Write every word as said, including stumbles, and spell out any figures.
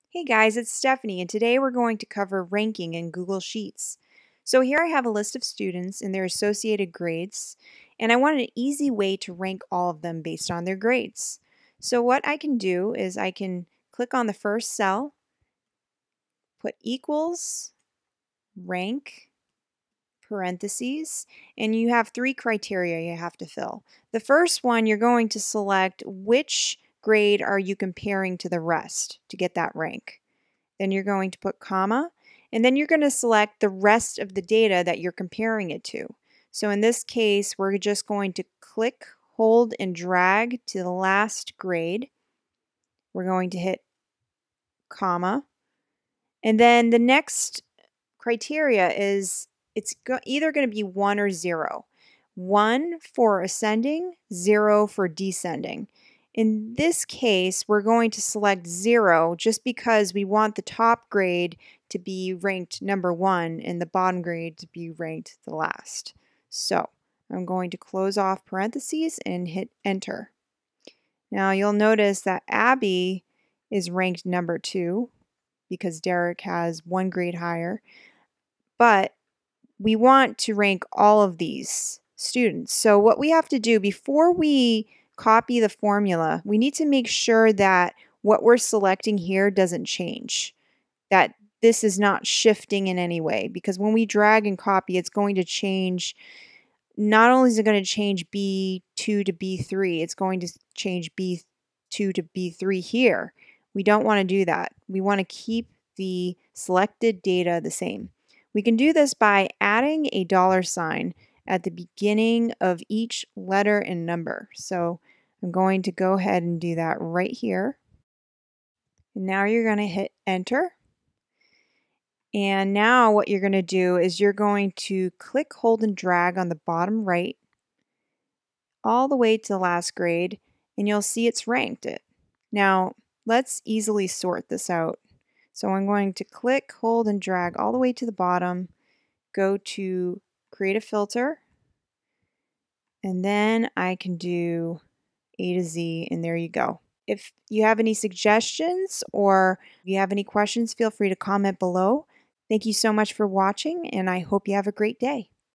Hey guys, it's Stephanie, and today we're going to cover ranking in Google Sheets. So here I have a list of students and their associated grades, and I want an easy way to rank all of them based on their grades. So what I can do is I can click on the first cell, put equals, rank, parentheses, and you have three criteria you have to fill. The first one, you're going to select which grade are you comparing to the rest to get that rank. Then you're going to put comma, and then you're going to select the rest of the data that you're comparing it to. So in this case, we're just going to click, hold, and drag to the last grade. We're going to hit comma. And then the next criteria is it's go either going to be one or zero. one for ascending, zero for descending. In this case, we're going to select zero just because we want the top grade to be ranked number one and the bottom grade to be ranked the last. So I'm going to close off parentheses and hit enter. Now you'll notice that Abby is ranked number two because Derek has one grade higher, but we want to rank all of these students. So what we have to do before we copy the formula, we need to make sure that what we're selecting here doesn't change, that this is not shifting in any way, because when we drag and copy, it's going to change. Not only is it going to change B two to B three, it's going to change B two to B three here. We don't want to do that. We want to keep the selected data the same. We can do this by adding a dollar sign at the beginning of each letter and number. So I'm going to go ahead and do that right here. And now you're going to hit enter. And now what you're going to do is you're going to click, hold, and drag on the bottom right all the way to the last grade, and you'll see it's ranked it. Now let's easily sort this out. So I'm going to click, hold, and drag all the way to the bottom, go to create a filter, and then I can do A to Z, and there you go. If you have any suggestions or if you have any questions, feel free to comment below. Thank you so much for watching, and I hope you have a great day.